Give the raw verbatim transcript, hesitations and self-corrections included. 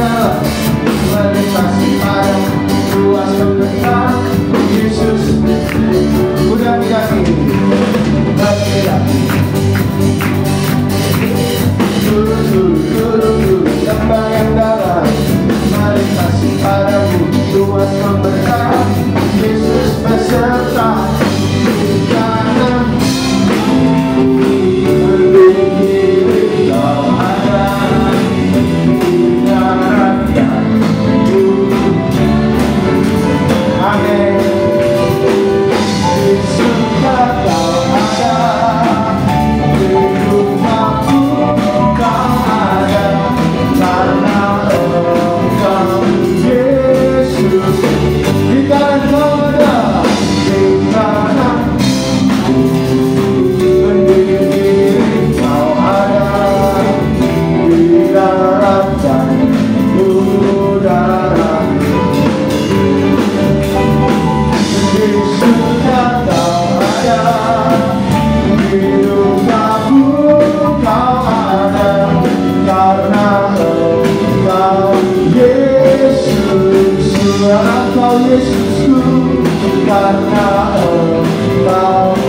dalam melintasi padang luas kebenaran Yesus. Udah kaki laki-laki dulu dulu dulu dulu lembah yang dalam melintasi padamu luas kebenaran Yesus beserta kanan berdiri kau ada di daratan. Amin. Yesus kau ada di rumahku, kau ada karena engkau Yesus. Di kanan kau ada, di kanan berdiri kau ada di daratan udara. Yesus kau ada di rumahku, kau ada karena engkau Yesus. Engkau Yesusku karena engkau